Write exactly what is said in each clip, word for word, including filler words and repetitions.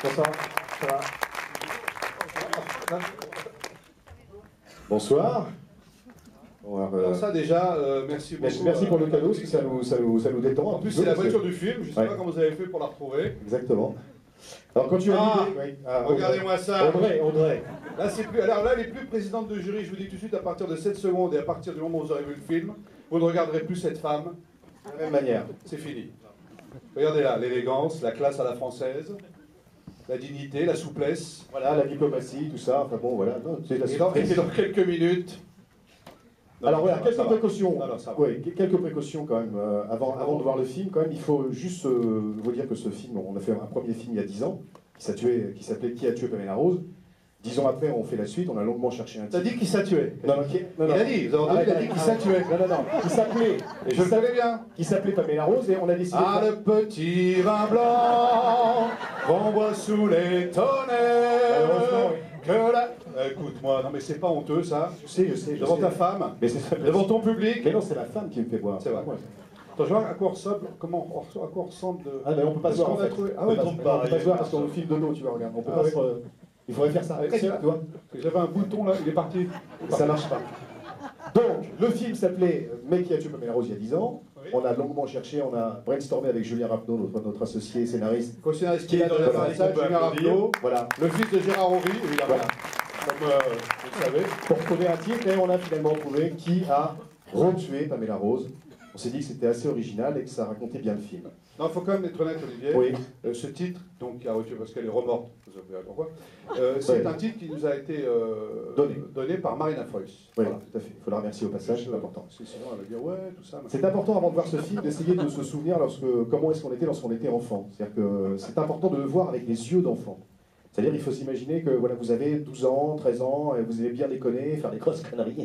Bonsoir. Ça va? Bonsoir. Bon, alors, euh, alors ça déjà, euh, merci beaucoup. Merci, merci pour le cadeau, parce que ça nous, ça nous, ça nous détend. En plus, c'est la voiture du film, je ne sais ouais. pas comment vous avez fait pour la retrouver. Exactement. Alors quand tu as ah, dit... Oui. Ah, regardez-moi ça. Audrey, Audrey. Là, c'est plus... Alors là, elle n'est plus présidente de jury, je vous dis tout de suite, à partir de sept secondes et à partir du moment où vous aurez vu le film, vous ne regarderez plus cette femme de la même manière. C'est fini. Regardez là, l'élégance, la classe à la française, la dignité, la souplesse. Voilà, la diplomatie, tout ça. Enfin bon, voilà. Non, et, dans, et dans quelques minutes... Non, alors voilà, quelques précautions. Non, non, ouais, quelques précautions quand même. Euh, avant, avant de voir le film, quand même, il faut juste euh, vous dire que ce film, on a fait un premier film il y a dix ans, qui s'appelait Qui a tué Pamela Rose. Dix ans après, on fait la suite, on a longuement cherché un titre. T'as dit qui s'a tué? Non, non, qui... non, non. Il a dit, vous avez entendu, ah, il a dit qui s'a tué. Non, non, non, qui s'appelait... Et je le savais bien. Qui s'appelait Pamela Rose, et on a décidé... Ah, le petit vin blanc qu'on boit sous les tonnerres. Oui. Que la... Écoute-moi, non mais c'est pas honteux ça. Je sais, je sais. Je devant sais. ta femme, mais c'est devant ton public. Mais non, c'est la femme qui me fait boire. C'est vrai. Ouais. Attends, je vois à quoi ressemble, comment, à quoi ressemble de... Ah mais on peut pas se voir en fait. Trouvé... Ah ouais, bah, on peut pas se voir parce qu'on filme de dos, tu vois, regarde. On peut ah, pas ouais. se... Il faudrait faire ça. Ah, tu vois. J'avais un bouton là, il est parti. Ça marche pas. Donc, le film s'appelait Mais qui a tué Pamela Rose il y a dix ans. Oui. On a longuement cherché, on a brainstormé avec Julien Rapneau, notre, notre associé scénariste. Co-scénariste qui est dans la salle, Julien Rapneau. Voilà. Le fils de Gérard Horry, évidemment. Voilà. Comme euh, vous le savez. Pour trouver un titre, et on a finalement trouvé Qui a retué Pamela Rose. On s'est dit que c'était assez original et que ça racontait bien le film. Non, il faut quand même être honnête, Olivier. Oui. Euh, ce titre, donc qui a retué parce qu'elle est remorte, vous savez pourquoi, euh, c'est oui. un titre qui nous a été euh, donné. donné par Marina Foïs. Oui, voilà. Tout à fait. Il faut la remercier au passage, c'est important. Sinon, elle va dire ouais, tout ça. C'est important avant de voir ce film d'essayer de se souvenir lorsque, comment est-ce qu'on était lorsqu'on était enfant. C'est-à-dire que c'est important de le voir avec les yeux d'enfant. C'est-à-dire il faut s'imaginer que voilà, vous avez douze ans, treize ans, et vous allez bien déconner, faire des grosses conneries.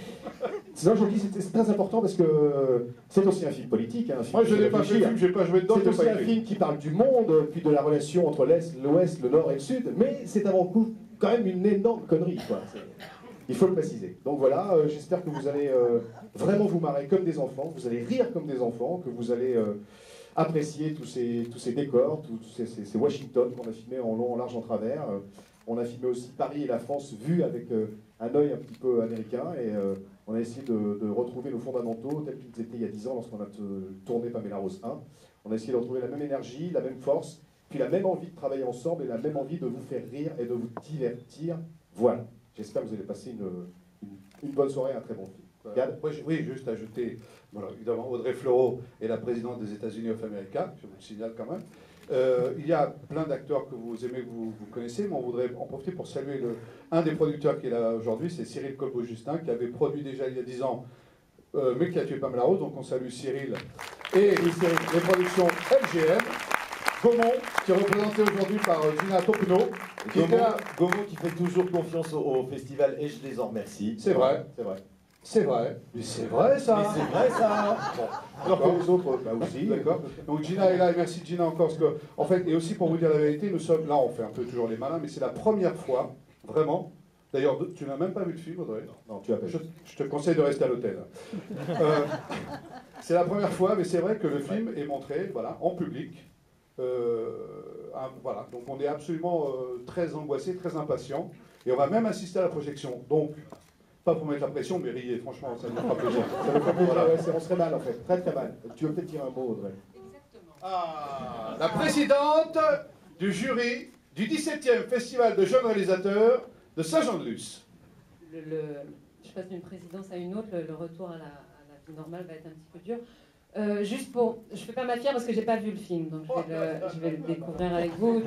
Sinon, je vous dis, c'est très important parce que c'est aussi un film politique. Hein, un film Moi, je n'ai pas fait le film, je n'ai pas joué dedans. C'est aussi un film qui parle du monde, puis de la relation entre l'Est, l'Ouest, le Nord et le Sud, mais c'est avant tout quand même une énorme connerie, quoi. Il faut le préciser. Donc voilà, euh, j'espère que vous allez euh, vraiment vous marrer comme des enfants, vous allez rire comme des enfants, que vous allez euh, apprécier tous ces, tous ces décors, tous ces, ces, ces Washington qu'on a filmés en long, en large, en travers. Euh, on a filmé aussi Paris et la France vus avec euh, un œil un petit peu américain, et euh, on a essayé de, de retrouver nos fondamentaux tels qu'ils étaient il y a dix ans lorsqu'on a tourné Pamela Rose un. On a essayé de retrouver la même énergie, la même force, puis la même envie de travailler ensemble et la même envie de vous faire rire et de vous divertir. Voilà. J'espère que vous allez passer une, une, une bonne soirée, un très bon film. Voilà. Moi, je, oui, juste ajouter, voilà, évidemment, Audrey Fleurot est la présidente des États-Unis of America, je vous le signale quand même. Euh, il y a plein d'acteurs que vous aimez, que vous, vous connaissez, mais on voudrait en profiter pour saluer le, un des producteurs qui est là aujourd'hui, c'est Cyril Colbeau-Justin, qui avait produit déjà il y a dix ans, euh, mais qui a tué Pamela Rose, donc on salue Cyril. Et les productions L G M. Gaumont, qui est représenté aujourd'hui par Gina Topino. Qui Gaumont, là... Gaumont qui fait toujours confiance au, au festival et je les en remercie. C'est vrai, c'est vrai. C'est vrai. Mais c'est vrai ça. Mais c'est vrai ça. Bon. Alors que les autres, bah aussi. D'accord. Donc Gina est là et merci Gina encore. Parce que, en fait, et aussi pour vous dire la vérité, nous sommes là, on fait un peu toujours les malins, mais c'est la première fois, vraiment. D'ailleurs, tu n'as même pas vu le film, Audrey? Non, non, tu as pas. Je, je te conseille de rester à l'hôtel. euh, c'est la première fois, mais c'est vrai que le film est montré, voilà, en public. Euh, un, voilà, donc on est absolument euh, très angoissé, très impatient, et on va même assister à la projection. Donc, pas pour mettre la pression, mais riez, franchement, ça nous fera plaisir. Ça nous fera plaisir, voilà. Ouais, on serait mal en fait, très très mal. Tu veux peut-être dire un mot, Audrey? Exactement. Ah, la présidente du jury du dix-septième Festival de jeunes réalisateurs de Saint-Jean-de-Luz. Le, le, je passe d'une présidence à une autre, le, le retour à la, à la vie normale va être un petit peu dur. Euh, juste pour... Je ne fais pas ma fière parce que je n'ai pas vu le film, donc je vais le, je vais le découvrir avec vous.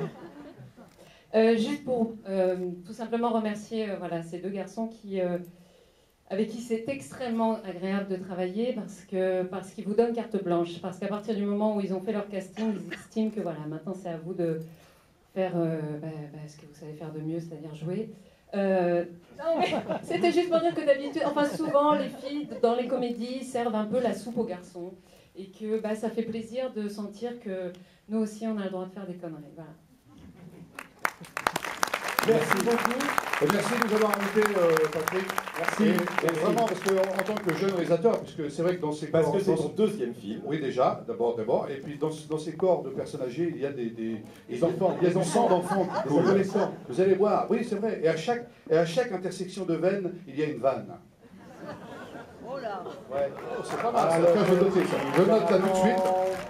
Euh, juste pour euh, tout simplement remercier euh, voilà, ces deux garçons qui, euh, avec qui c'est extrêmement agréable de travailler parce que parce qu'ils vous donnent carte blanche. Parce qu'à partir du moment où ils ont fait leur casting, ils estiment que voilà, maintenant c'est à vous de faire euh, bah, bah, ce que vous savez faire de mieux, c'est-à-dire jouer. Euh, non, mais c'était juste pour dire que d'habitude, enfin souvent les filles dans les comédies servent un peu la soupe aux garçons et que bah, ça fait plaisir de sentir que nous aussi on a le droit de faire des conneries. Voilà. Merci beaucoup. Merci de nous avoir invités, euh, Patrick. Merci. Et, et vraiment, parce que en, en tant que jeune réalisateur, puisque c'est vrai que dans ces Parce corps, que c'est dans- son deuxième film. oui déjà, d'abord, d'abord, et puis dans, dans ces corps de personnes âgées, il y a des, des, Les enfants, il y a les des enfants, enfants d'enfants, qui les coulent. adolescents. Vous allez voir, oui c'est vrai, et à chaque, et à chaque intersection de veine, il y a une vanne. Oh là. Ouais, oh, c'est pas mal. Ah, ça. alors, Tiens, je vais noter ça. Je note ça tout de suite.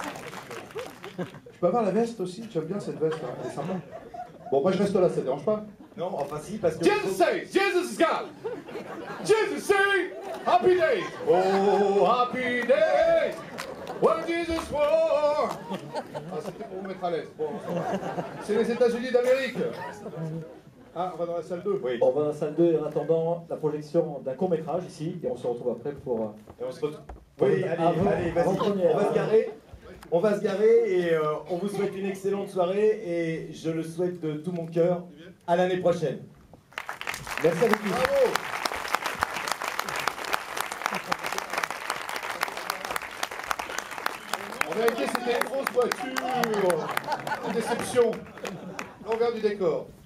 Je peux avoir la veste aussi, j'aime bien cette veste, hein. Elle est sympa. Bon, moi je reste là, ça ne dérange pas. Non, enfin si, parce que... Jesus says, Jesus is God. Jesus say, happy days. Oh, happy days. When Jesus war. Ah, c'était pour vous mettre à l'aise. Bon, c'est les États-Unis d'Amérique. Ah, on va dans la salle deux. Oui. On va dans la salle deux en attendant la projection d'un court-métrage ici, et on se retrouve après pour... euh, Et on se retrouve... Oui, allez, Avant- allez, vas-y, avant-première. on va se garer. On va se garer et euh, on vous souhaite une excellente soirée et je le souhaite de tout mon cœur. À l'année prochaine. Merci à vous tous. Bravo. En vérité, c'était une grosse voiture. Une déception. L'envers du décor.